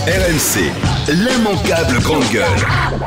RMC, l'immanquable grande gueule.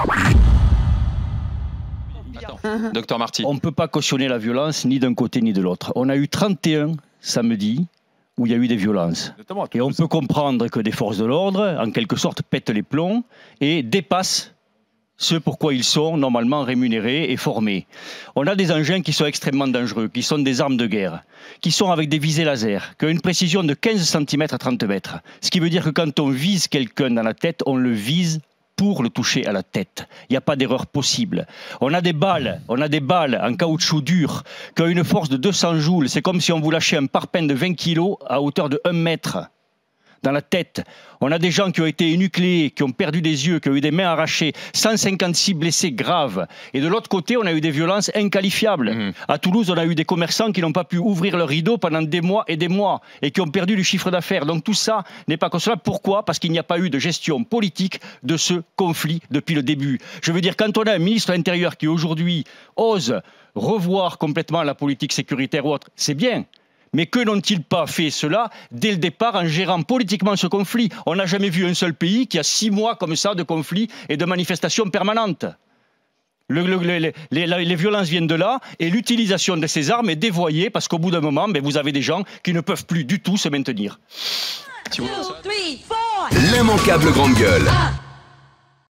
Attends, Docteur Marty. On ne peut pas cautionner la violence ni d'un côté ni de l'autre. On a eu 31 samedi où il y a eu des violences. Et on peut comprendre que des forces de l'ordre, en quelque sorte, pètent les plombs et dépassent ce pourquoi ils sont normalement rémunérés et formés. On a des engins qui sont extrêmement dangereux, qui sont des armes de guerre, qui sont avec des visées laser, qui ont une précision de 15 cm à 30 mètres. Ce qui veut dire que quand on vise quelqu'un dans la tête, on le vise pour le toucher à la tête. Il n'y a pas d'erreur possible. On a des balles en caoutchouc dur qui ont une force de 200 joules. C'est comme si on vous lâchait un parpaing de 20 kg à hauteur de 1 mètre dans la tête. On a des gens qui ont été énucléés, qui ont perdu des yeux, qui ont eu des mains arrachées, 156 blessés graves. Et de l'autre côté, on a eu des violences inqualifiables. À Toulouse, on a eu des commerçants qui n'ont pas pu ouvrir leurs rideaux pendant des mois et qui ont perdu du chiffre d'affaires. Donc tout ça n'est pas consolable. Pourquoi ? Parce qu'il n'y a pas eu de gestion politique de ce conflit depuis le début. Je veux dire, quand on a un ministre de l'Intérieur qui aujourd'hui ose revoir complètement la politique sécuritaire ou autre, c'est bien. Mais que n'ont-ils pas fait cela dès le départ en gérant politiquement ce conflit ? On n'a jamais vu un seul pays qui a 6 mois comme ça de conflits et de manifestations permanentes. Les violences viennent de là et l'utilisation de ces armes est dévoyée parce qu'au bout d'un moment, vous avez des gens qui ne peuvent plus du tout se maintenir. L'immanquable grande gueule.